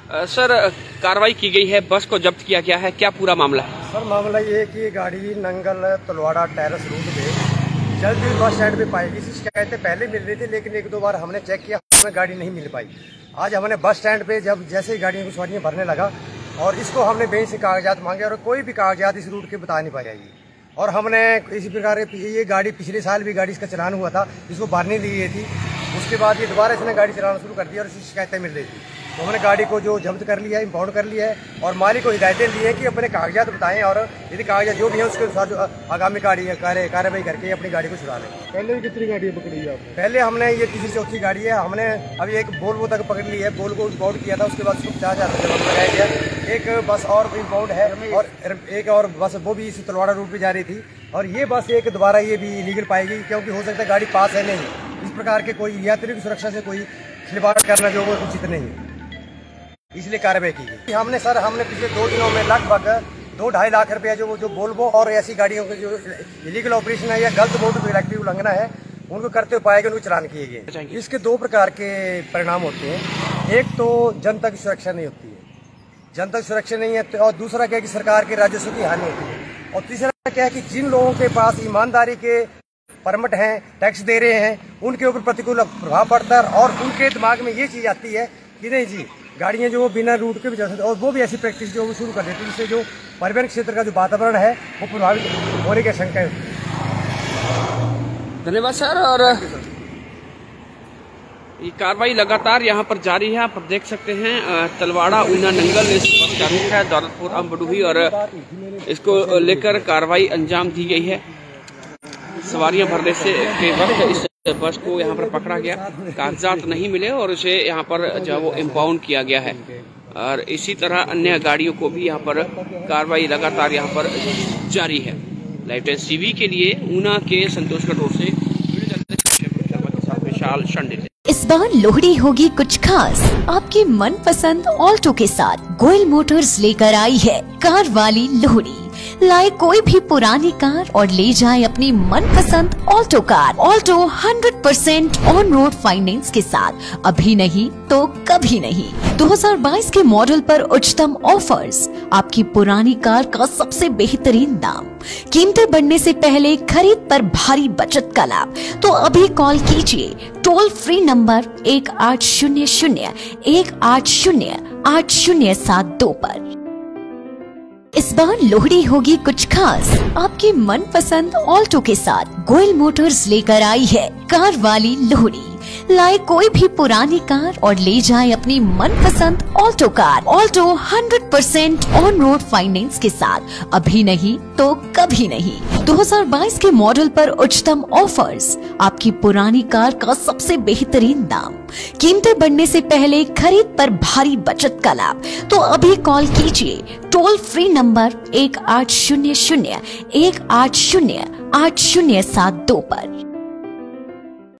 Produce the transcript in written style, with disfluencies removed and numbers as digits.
Sir, कार्रवाई की गई है, बस को जब्त किया गया है, क्या पूरा मामला है? सर, मामला ये है कि गाड़ी नंगल तलवाड़ा टेरेस रूट पे जल्द ही बस स्टैंड पे पाएगी। इसकी शिकायतें पहले मिल रही थी, लेकिन एक दो बार हमने चेक किया, हमें गाड़ी नहीं मिल पाई। आज हमने बस स्टैंड पे जब जैसे ही गाड़ियों की सवारियाँ भरने लगा और इसको हमने बेंच से कागजात मांगे और कोई भी कागजात इस रूट के बता नहीं पाया ये। और हमने इसी प्रकार ये गाड़ी पिछले साल भी गाड़ी इसका चलान हुआ था, इसको भरने दी गई थी। उसके बाद ये दोबारा इसने गाड़ी चलाना शुरू कर दिया और इसकी शिकायतें मिल रही थी, तो हमने गाड़ी को जो जब्त कर लिया है, इम्पाउंड कर लिया है और मालिक को हिदायतें दी है कि अपने कागजात बताएं और यदि कागजात जो भी है उसके अनुसार आगामी कार्रवाई करके अपनी गाड़ी को छुड़ा लें। पहले भी कितनी गाड़ियाँ पकड़ी है आपने? पहले हमने ये तीसरी चौथी गाड़ी है, हमने अभी एक बोल्वो तक पकड़ ली है, बोल को इम्पाउंड किया था, उसके बाद उसको 50,000 रुपये लगाया गया। एक बस और इम्पाउंड है और एक और बस वो भी इस तलवाड़ा रूट पर जा रही थी और ये बस एक दोबारा ये भी इलीगल पाएगी, क्योंकि हो सकता है गाड़ी पास है नहीं। इस प्रकार के कोई यात्री की सुरक्षा से कोई खिलवाड़ करना जो वो उचित नहीं, इसलिए कार्रवाई की गई। हमने पिछले 2 दिनों में लगभग 2-2.5 लाख रुपया जो बोल्वो और ऐसी गाड़ियों के जो इलीगल ऑपरेशन है या गलत मोटर डायरेक्टिव उल्लंघना है उनको करते हुए पाए गए, उनको चालान किए गए। इसके 2 प्रकार के परिणाम होते हैं। एक तो जनता की सुरक्षा नहीं होती है, जनता की सुरक्षा नहीं है, और दूसरा क्या है कि सरकार के राजस्व की हानि होती है, और तीसरा क्या है कि जिन लोगों के पास ईमानदारी के परमिट हैं, टैक्स दे रहे हैं, उनके ऊपर प्रतिकूल प्रभाव पड़ता है और उनके दिमाग में ये चीज़ आती है कि नहीं जी, गाड़ियाँ जो बिना रूट के भी जा सकते, और वो भी ऐसी प्रैक्टिस जो शुरू कर देती है जिससे जो परिवहन क्षेत्र का जो वातावरण है वो प्रभावित होने की आशंका है। धन्यवाद सर। और ये कार्रवाई लगातार यहाँ पर जारी है, आप देख सकते हैं तलवाड़ा ऊना नंगल इस बस का रूट है, दौलतपुर अम्बडूही, और इसको लेकर कार्रवाई अंजाम दी गई है। सवारियां भरने से के वक्त इस बस को यहाँ पर पकड़ा गया, कागजात नहीं मिले और उसे यहाँ पर जो वो इम्पाउंड किया गया है, और इसी तरह अन्य गाड़ियों को भी यहाँ पर कार्रवाई लगातार यहाँ पर जारी है। लाइव टाइम्स टीवी के लिए ऊना के संतोषगढ़ रोड से विशाल शंडिल। इस बार लोहड़ी होगी कुछ खास। आपके मनपसंद ऑल्टो के साथ गोयल मोटर्स लेकर आई है कार वाली लोहड़ी। लाए कोई भी पुरानी कार और ले जाए अपनी मनपसंद Alto car. Alto 100% on road finance के साथ, अभी नहीं तो कभी नहीं। 2022 के मॉडल पर उच्चतम ऑफर्स, आपकी पुरानी कार का सबसे बेहतरीन दाम, कीमतें बढ़ने से पहले खरीद पर भारी बचत का लाभ। तो अभी कॉल कीजिए टोल फ्री नंबर 1800-180-8072 पर। इस बार लोहड़ी होगी कुछ खास। आपके मनपसंद ऑल्टो के साथ गोयल मोटर्स लेकर आई है कार वाली लोहड़ी। लाए कोई भी पुरानी कार और ले जाए अपनी मनपसंद Alto car. Alto 100% on road finance के साथ, अभी नहीं तो कभी नहीं। 2022 के मॉडल पर उच्चतम ऑफर्स, आपकी पुरानी कार का सबसे बेहतरीन दाम, कीमतें बढ़ने से पहले खरीद पर भारी बचत का लाभ। तो अभी कॉल कीजिए टोल फ्री नंबर 1800-180-8072 पर।